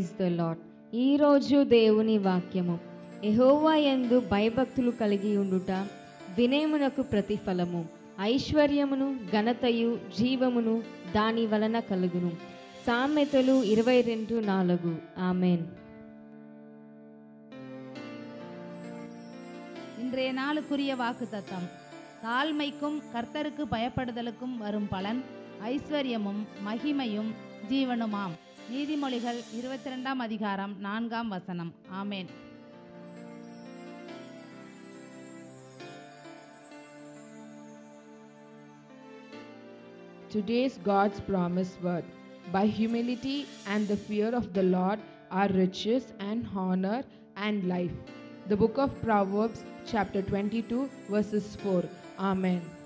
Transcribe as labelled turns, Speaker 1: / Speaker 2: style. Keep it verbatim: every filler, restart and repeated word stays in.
Speaker 1: Praise the lord. ఈరోజు దేవుని వాక్యము, యెహోవా యందు భయభక్తులు కలిగి ఉండుట వినయమునకు ప్రతిఫలము, ఐశ్వర్యమును ఘనతయు జీవమును దాని వలన కలుగును. సామెతలు ఇరవై రెండు నాలుగు. ఆమెన్.
Speaker 2: இன்றைய நாளுக்குரிய வாக்குத்தத்தம். தாழ்மைக்கும் கர்த்தருக்கு பயப்படுதலுக்கும் வரும் பலன் ஐஸ்வர்யமும் மகிமையும் ஜீவனுமாம். நீதிமொழிகள் இருபத்தி ரெண்டாம் அதிகாரம் நான்காம் வசனம். ஆமேன்.
Speaker 3: Today's God's promise word. By humility and the fear of the Lord are riches and honor and life. The book of Proverbs chapter twenty-two verses four. Amen.